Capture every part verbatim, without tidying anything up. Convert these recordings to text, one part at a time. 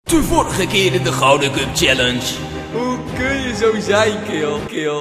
De vorige keer in de Gouden Cup Challenge. Hoe kun je zo zijn, kill, kill?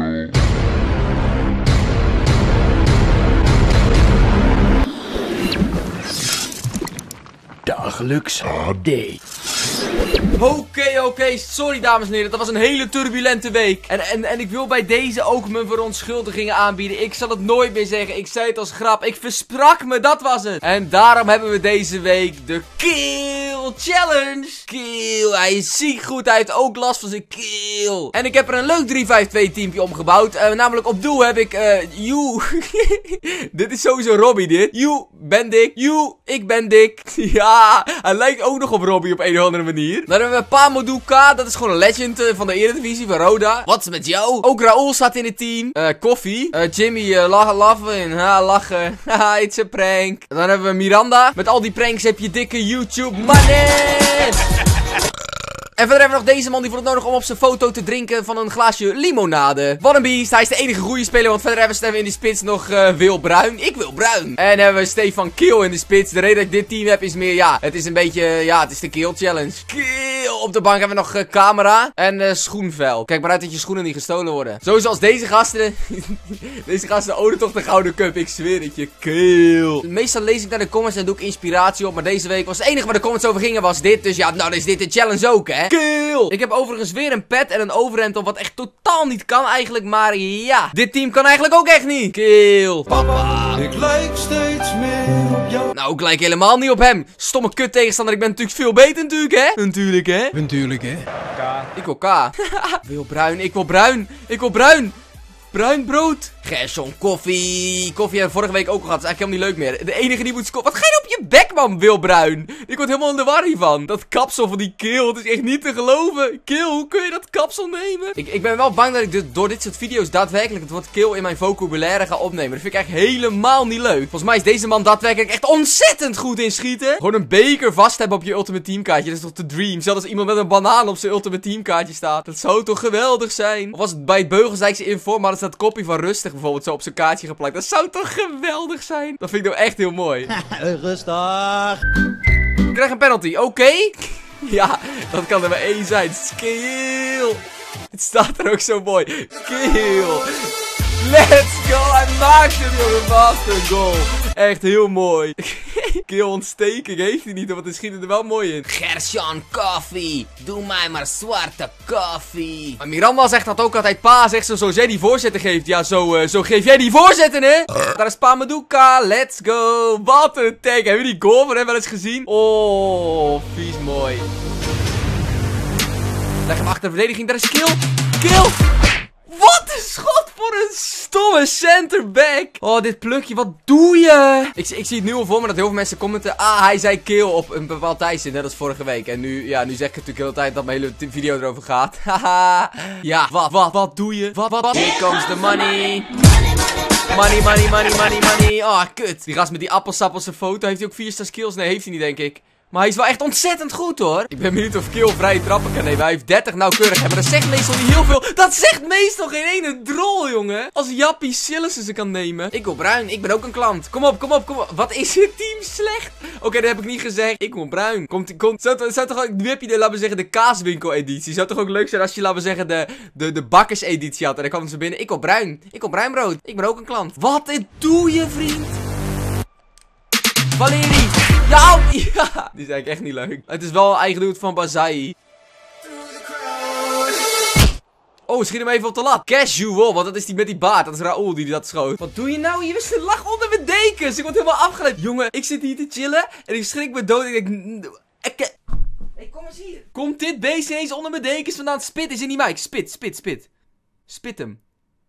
Dagelijks update. Oké, okay, oké, okay. Sorry dames en heren, dat was een hele turbulente week. En, en, en ik wil bij deze ook mijn verontschuldigingen aanbieden. Ik zal het nooit meer zeggen, ik zei het als grap. Ik versprak me, dat was het. En daarom hebben we deze week de Kill Challenge. Kill, hij is ziek goed, hij heeft ook last van zijn kill. En ik heb er een leuk drie vijf twee teampje omgebouwd. Uh, namelijk op doel heb ik, uh, you. Dit is sowieso Robbie dit. You, ben dik. You, ik ben dik. Ja, hij lijkt ook nog op Robbie op een of andere manier. Dan hebben we Pamoduka, dat is gewoon een legend uh, van de Eredivisie van Roda. Wat is met jou? Ook Raoul staat in het team. Uh, Koffie. Uh, Jimmy, uh, lachen, lachen. Ha, lachen. Haha, it's a prank. En dan hebben we Miranda. Met al die pranks heb je dikke YouTube money. En verder hebben we nog deze man die vond het nodig om op zijn foto te drinken van een glaasje limonade. Wat een beest, hij is de enige goede speler, want verder hebben we in de spits nog uh, Wil Bruin. Ik wil Bruin. En hebben we Stefan Kill in de spits. De reden dat ik dit team heb is meer, ja, het is een beetje, ja, het is de Kill Challenge. Kill. Op de bank hebben we nog uh, camera en uh, schoenvel. Kijk maar uit dat je schoenen niet gestolen worden. Zoals deze gasten. Deze gasten ownen toch de Gouden Cup, ik zweer het je. Kill. Meestal lees ik naar de comments en doe ik inspiratie op, maar deze week was het enige waar de comments over gingen was dit. Dus ja, nou is dit de challenge ook, hè. Kill. Ik heb overigens weer een pet en een overhemd op, wat echt totaal niet kan eigenlijk, maar ja. Dit team kan eigenlijk ook echt niet. Kill. Papa. Ik lijk steeds meer op jou. Nou, ik lijk helemaal niet op hem. Stomme kut tegenstander, ik ben natuurlijk veel beter natuurlijk, hè. Natuurlijk, hè. Natuurlijk, hè. K. Ik wil K. Wil bruin, ik wil bruin. Ik wil bruin. Bruin brood. Gerson, koffie. Koffie hebben we vorige week ook al gehad. Dat is eigenlijk helemaal niet leuk meer. De enige die moet scoren. Wat ga je op je bek, man, Wil Bruin? Ik word helemaal in de war hiervan. Dat kapsel van die Kill. Het is echt niet te geloven. Kill, hoe kun je dat kapsel nemen? Ik, ik ben wel bang dat ik dit, door dit soort video's daadwerkelijk het woord Kill in mijn vocabulaire ga opnemen. Dat vind ik echt helemaal niet leuk. Volgens mij is deze man daadwerkelijk echt ontzettend goed in schieten. Gewoon een beker vast hebben op je Ultimate Team kaartje. Dat is toch de dream. Zelfs als iemand met een banaan op zijn Ultimate Team kaartje staat. Dat zou toch geweldig zijn. Of was het bij het Beugelsdijkse Inform, maar er staat kopie van Rustig bijvoorbeeld zo op zijn kaartje geplakt. Dat zou toch geweldig zijn? Dat vind ik nou echt heel mooi. Rustig. Ik krijg een penalty, oké? Okay? Ja, dat kan er maar één zijn. Skill. Het staat er ook zo mooi. Skill. Let's go. Hij maakt hem, jongen. Master goal. Echt heel mooi. Kill ontsteking heeft hij niet, want hij schiet er wel mooi in. Gerson koffie. Doe mij maar zwarte koffie. Maar Miranda zegt dat ook altijd. Pa zegt zo, zo jij die voorzetten geeft. Ja, zo, uh, zo geef jij die voorzetten, hè? Daar is Pamoduka. Let's go. Wat een tag. Hebben jullie die goal van hem wel eens gezien? Oh, vies mooi. Leg hem achter de verdediging. Daar is Kill. Kill. Wat een schot voor een stomme centerback. Oh, dit plukje, wat doe je? Ik, ik zie het nu al voor me dat heel veel mensen commenten. Ah, hij zei Kill op een bepaald tijdstip, net als vorige week. En nu, ja, nu zeg ik natuurlijk de hele tijd dat mijn hele video erover gaat. Haha. Ja, wat, wat, wat doe je? Wat, wat, wat? Here comes the money. Money, money, money, money, money. Oh, kut. Die gast met die appelsappelse foto, heeft hij ook vier star skills? Nee, heeft hij niet, denk ik. Maar hij is wel echt ontzettend goed, hoor. Ik ben benieuwd of Kill vrije trappen kan nemen. Hij heeft dertig nauwkeurig. Maar dat zegt meestal niet heel veel. Dat zegt meestal geen ene drol, jongen. Als Jappie Sillissen ze kan nemen. Ik wil bruin. Ik ben ook een klant. Kom op, kom op, kom op. Wat is het team slecht? Oké, okay, dat heb ik niet gezegd. Ik wil bruin. Komt, komt. Zou, zou toch ook, nu heb je de, laten we zeggen, de kaaswinkel editie. Zou toch ook leuk zijn als je, laten we zeggen, de, de, de bakkers editie had. En dan kwam ze binnen. Ik wil bruin. Ik wil bruinbrood. Ik ben ook een klant. Wat dit doe je, vriend? Valerie. Ja, ja, die is eigenlijk echt niet leuk. Het is wel eigen doet van Bazai. Oh, schiet hem even op de lat. Casual, want dat is die met die baard. Dat is Raoul die dat schoot. Wat doe je nou? Je wist een lach onder mijn dekens. Ik word helemaal afgeleid. Jongen, ik zit hier te chillen en ik schrik me dood. Ik denk... Ik... Hey, kom eens hier. Komt dit beest ineens onder mijn dekens vandaan? Spit is in die mic. Spit, spit, spit. Spit hem.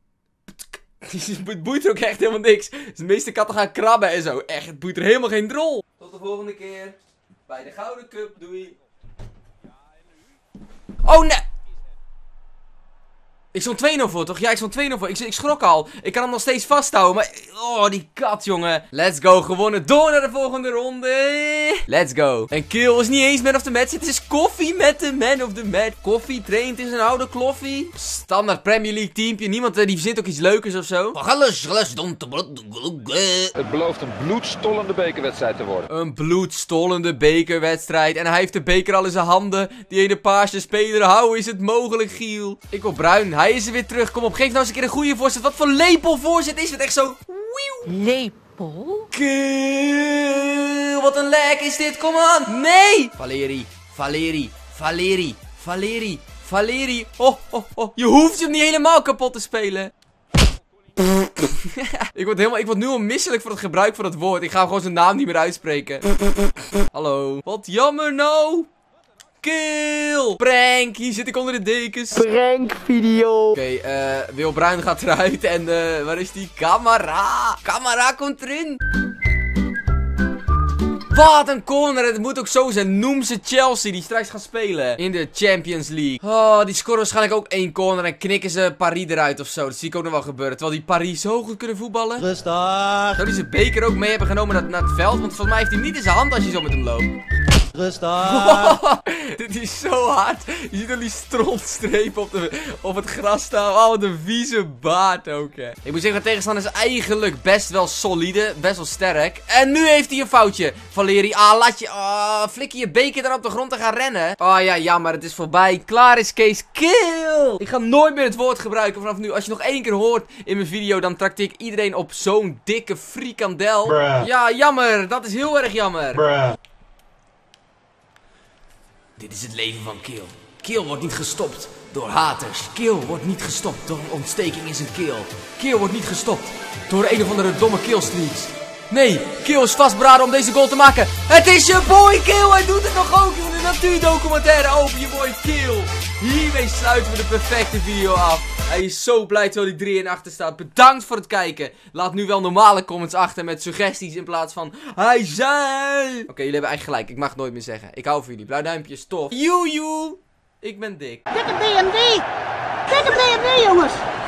Het boeit er ook echt helemaal niks. Dus de meeste katten gaan krabben en zo. Echt, het boeit er helemaal geen drol. Tot de volgende keer. Bij de Gouden Cup. Doei. Oh nee. Ik stond twee nul voor, toch? Ja, ik stond twee nul voor. Ik, ik schrok al. Ik kan hem nog steeds vasthouden. Maar... Oh, die kat, jongen. Let's go. Gewonnen. Door naar de volgende ronde. Let's go. En Kill is niet eens man of the match. Het is Koffie met de man of the match. Koffie traint in zijn oude kloffie. Standaard Premier League teampje. Niemand uh, die verzint ook iets leukers of zo. Het belooft een bloedstollende bekerwedstrijd te worden. Een bloedstollende bekerwedstrijd. En hij heeft de beker al in zijn handen. Die ene paarse speler. Hoe is het mogelijk, Giel? Ik wil bruin. Hij is er weer terug. Kom op, geef nou eens een keer een goede voorzet. Wat voor lepel voorzet is het? Echt zo... Lepel? Kill. Wat een lek is dit. Kom aan. Nee. Valeri. Valeri. Valeri. Valeri. Valeri. Oh, oh, oh. Je hoeft hem niet helemaal kapot te spelen. ik, word helemaal, ik word nu al misselijk voor het gebruik van het woord. Ik ga gewoon zijn naam niet meer uitspreken. Hallo. Wat jammer nou. Kill! Prank! Hier zit ik onder de dekens. Prank video. Oké, okay, uh, Wil Bruin gaat eruit. En uh, waar is die? Camera! Camera komt erin! Wat een corner! Het moet ook zo zijn. Noem ze Chelsea die straks gaan spelen in de Champions League. Oh, die scoren waarschijnlijk ook één corner. En knikken ze Paris eruit of zo. Dat zie ik ook nog wel gebeuren. Terwijl die Paris zo goed kunnen voetballen. Rustig. Zou die zijn beker ook mee hebben genomen naar, naar het veld? Want volgens mij heeft hij hem niet in zijn hand als je zo met hem loopt. Rustig. Dit is zo hard. Je ziet al die strontstrepen op, de, op het gras staan. Oh, wat een vieze baard ook, hè. Ik moet zeggen, de tegenstander is eigenlijk best wel solide. Best wel sterk. En nu heeft hij een foutje. Valeri, ah, laat je... Ah, flikker je beker dan op de grond te gaan rennen. Oh ja, jammer. Het is voorbij. Klaar is Kees. Kill! Ik ga nooit meer het woord gebruiken vanaf nu. Als je nog één keer hoort in mijn video, dan trakteer ik iedereen op zo'n dikke frikandel. Bruh. Ja, jammer. Dat is heel erg jammer. Bruh. Dit is het leven van Kill. Kill wordt niet gestopt door haters. Kill wordt niet gestopt door een ontsteking in zijn keel. Kill wordt niet gestopt door een of andere domme killstreaks. Nee, Kill is vastberaden om deze goal te maken. Het is je boy Kill. Hij doet het nog ook in de natuurdocumentaire over je boy Kill. Hiermee sluiten we de perfecte video af. Hij is zo blij terwijl hij drie en achter staat. Bedankt voor het kijken. Laat nu wel normale comments achter met suggesties in plaats van hij zei. Oké, okay, jullie hebben eigenlijk gelijk. Ik mag het nooit meer zeggen. Ik hou van jullie. Blauw duimpje, stof. Joejoe. Ik ben dik. Dikke B M W. Dikke B M W, jongens.